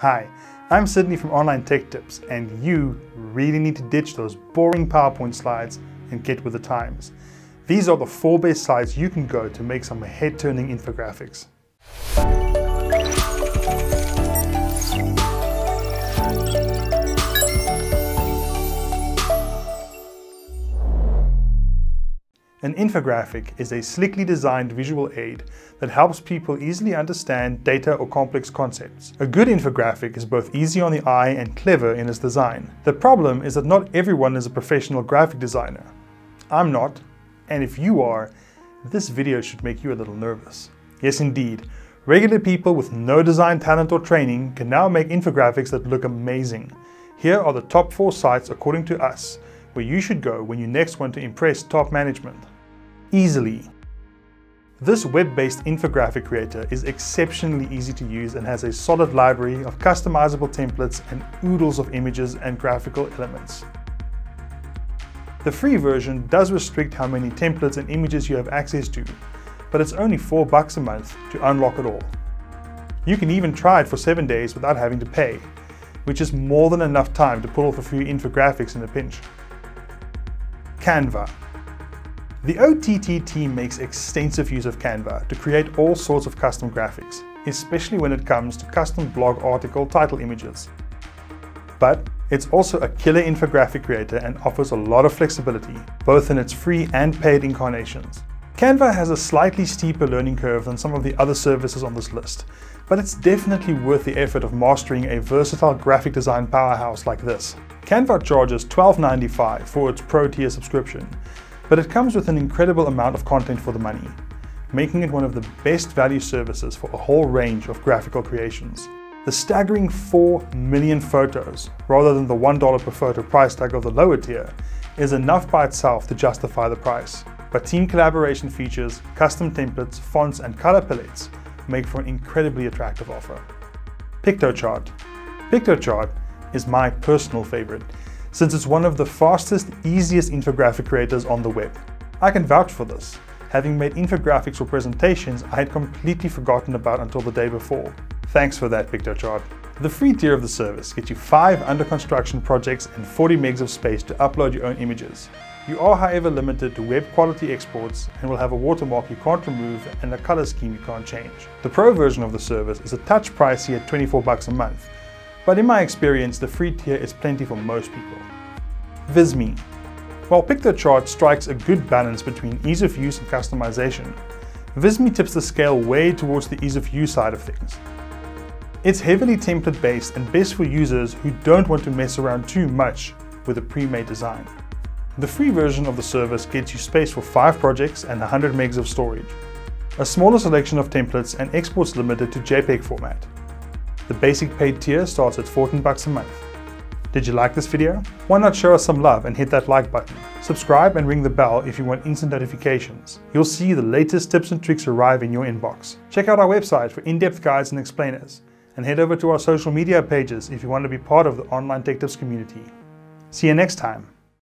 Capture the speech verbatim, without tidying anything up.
Hi, I'm Sydney from Online Tech Tips, and you really need to ditch those boring PowerPoint slides and get with the times. These are the four best sites you can go to make some head-turning infographics. An infographic is a slickly designed visual aid that helps people easily understand data or complex concepts. A good infographic is both easy on the eye and clever in its design. The problem is that not everyone is a professional graphic designer. I'm not, and if you are, this video should make you a little nervous. Yes, indeed, regular people with no design talent or training can now make infographics that look amazing. Here are the top four sites according to us, where you should go when you next want to impress top management. Easily. This web-based infographic creator is exceptionally easy to use and has a solid library of customizable templates and oodles of images and graphical elements. The free version does restrict how many templates and images you have access to, but it's only four bucks a month to unlock it all. You can even try it for seven days without having to pay, which is more than enough time to pull off a few infographics in a pinch. Canva. The O T T team makes extensive use of Canva to create all sorts of custom graphics, especially when it comes to custom blog article title images. But it's also a killer infographic creator and offers a lot of flexibility, both in its free and paid incarnations. Canva has a slightly steeper learning curve than some of the other services on this list, but it's definitely worth the effort of mastering a versatile graphic design powerhouse like this. Canva charges twelve ninety-five for its Pro tier subscription, but it comes with an incredible amount of content for the money, making it one of the best value services for a whole range of graphical creations. The staggering four million photos, rather than the one dollar per photo price tag of the lower tier, is enough by itself to justify the price. But team collaboration features, custom templates, fonts and color palettes make for an incredibly attractive offer. Piktochart. Piktochart is my personal favorite, since it's one of the fastest, easiest infographic creators on the web. I can vouch for this, having made infographics for presentations I had completely forgotten about until the day before. Thanks for that, Piktochart. The free tier of the service gets you five under construction projects and forty megs of space to upload your own images. You are, however, limited to web quality exports and will have a watermark you can't remove and a color scheme you can't change. The Pro version of the service is a touch pricey at twenty-four bucks a month, but in my experience, the free tier is plenty for most people. Vizme. While Piktochart strikes a good balance between ease of use and customization, Vizme tips the scale way towards the ease of use side of things. It's heavily template based and best for users who don't want to mess around too much with a pre-made design. The free version of the service gets you space for five projects and one hundred megs of storage, a smaller selection of templates and exports limited to JPEG format. The basic paid tier starts at fourteen bucks a month. Did you like this video? Why not show us some love and hit that like button? Subscribe and ring the bell if you want instant notifications. You'll see the latest tips and tricks arrive in your inbox. Check out our website for in-depth guides and explainers, and head over to our social media pages if you want to be part of the Online Tech Tips community. See you next time.